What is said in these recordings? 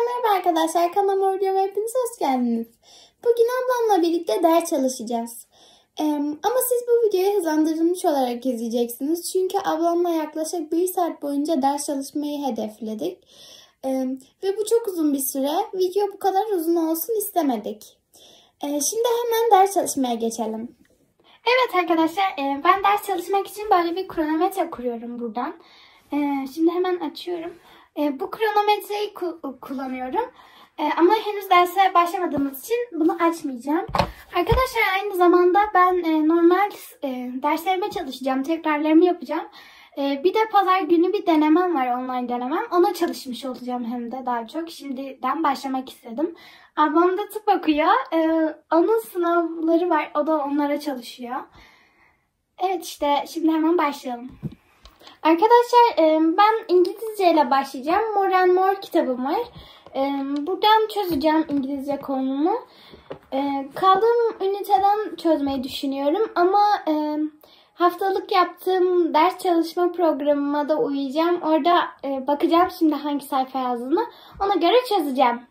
Merhaba arkadaşlar, kanalıma videoma hepiniz hoş geldiniz. Bugün ablamla birlikte ders çalışacağız. Ama siz bu videoyu hızlandırılmış olarak izleyeceksiniz. Çünkü ablamla yaklaşık 1 saat boyunca ders çalışmayı hedefledik. Ve bu çok uzun bir süre. Video bu kadar uzun olsun istemedik. Şimdi hemen ders çalışmaya geçelim. Evet arkadaşlar, ben ders çalışmak için böyle bir kronometre kuruyorum buradan. Şimdi hemen açıyorum. Bu kronometreyi kullanıyorum. Ama henüz derse başlamadığımız için bunu açmayacağım. Arkadaşlar aynı zamanda ben normal derslerime çalışacağım. Tekrarlarımı yapacağım. Bir de pazar günü bir denemem var, online denemem. Ona çalışmış olacağım hem de daha çok. Şimdiden başlamak istedim. Ablam da tıp okuyor. Onun sınavları var. O da onlara çalışıyor. Evet işte şimdi hemen başlayalım. Arkadaşlar ben İngilizce ile başlayacağım. More and More kitabım var. Buradan çözeceğim İngilizce konumu. Kaldığım üniteden çözmeyi düşünüyorum. Ama haftalık yaptığım ders çalışma programıma da uyacağım. Orada bakacağım şimdi hangi sayfa yazdığını. Ona göre çözeceğim.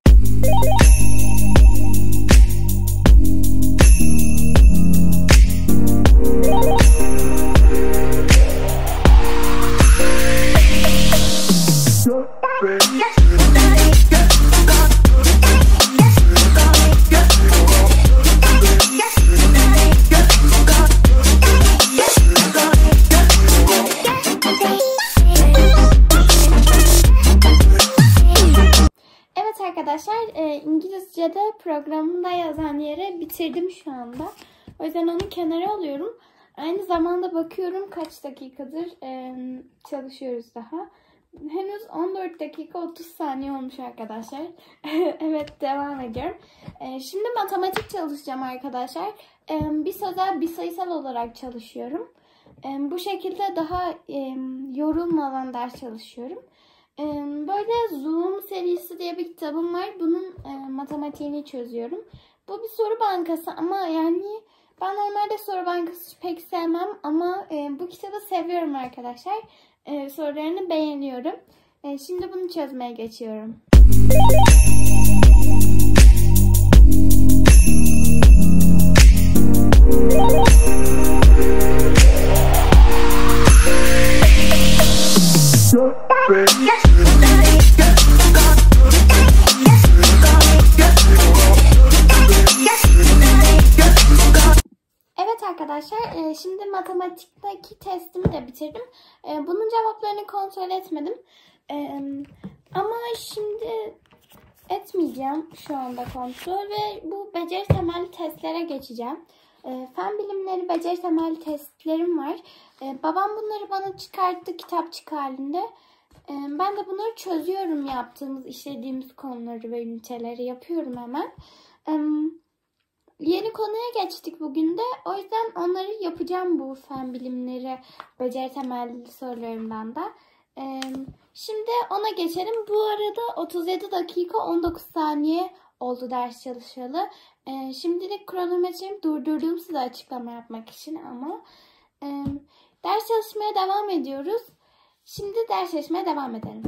Evet arkadaşlar, İngilizce'de programında yazan yere bitirdim şu anda. O yüzden onu kenara alıyorum. Aynı zamanda bakıyorum kaç dakikadır çalışıyoruz daha. Henüz 14 dakika 30 saniye olmuş arkadaşlar. Evet, devam ediyorum. Şimdi matematik çalışacağım arkadaşlar. Bir sözel bir sayısal olarak çalışıyorum. Bu şekilde daha yorulmadan ders çalışıyorum. Böyle Zoom serisi diye bir kitabım var. Bunun matematiğini çözüyorum. Bu bir soru bankası ama yani ben normalde soru bankası pek sevmem ama bu kitabı seviyorum arkadaşlar. Sorularını beğeniyorum. Şimdi bunu çözmeye geçiyorum. Evet arkadaşlar, şimdi matematikteki testimi de bitirdim. Bunun cevaplarını kontrol etmedim. Ama şimdi etmeyeceğim şu anda kontrol ve bu beceri temelli testlere geçeceğim. Fen bilimleri beceri temelli testlerim var. Babam bunları bana çıkarttı kitapçık halinde. Ben de bunları çözüyorum, işlediğimiz konuları ve üniteleri yapıyorum hemen. Yeni konuya geçtik bugün de. O yüzden onları yapacağım, bu fen bilimleri beceri temelli sorularımdan da. Şimdi ona geçelim. Bu arada 37 dakika 19 saniye oldu ders çalışalı. Şimdilik kronometremi durdurdum size açıklama yapmak için ama ders çalışmaya devam ediyoruz. Şimdi ders çalışmaya devam edelim.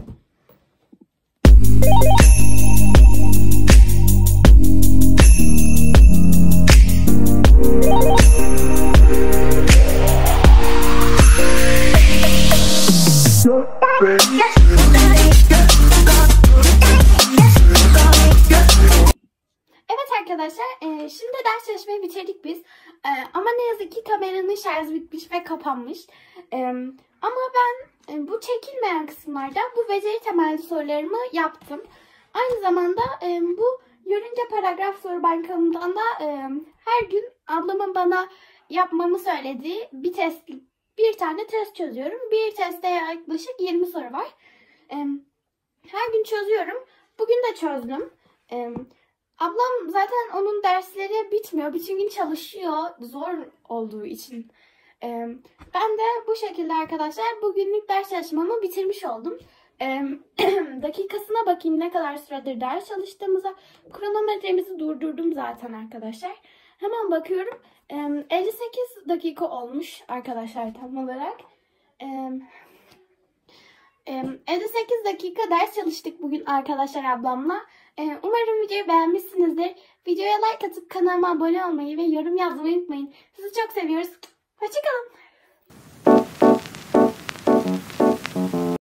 Evet arkadaşlar, şimdi ders çalışmayı bitirdik biz. Ama ne yazık ki kameranın şarjı bitmiş ve kapanmış. Ama ben bu çekilmeyen kısımlarda bu beceri temelli sorularımı yaptım. Aynı zamanda bu Yorunca Paragraf soru bankamdan da her gün ablamın bana yapmamı söylediği bir tane test çözüyorum. Bir testte yaklaşık 20 soru var. Her gün çözüyorum. Bugün de çözdüm. Ablam zaten onun dersleri bitmiyor. Bütün gün çalışıyor. Zor olduğu için. Ben de bu şekilde arkadaşlar bugünlük ders çalışmamı bitirmiş oldum. Dakikasına bakayım ne kadar süredir ders çalıştığımıza. Kronometremizi durdurdum zaten arkadaşlar. Hemen bakıyorum. 58 dakika olmuş arkadaşlar tam olarak. Evde 8 dakika ders çalıştık bugün arkadaşlar ablamla. Umarım videoyu beğenmişsinizdir. Videoya like atıp kanalıma abone olmayı ve yorum yazmayı unutmayın. Sizi çok seviyoruz. Hoşçakalın.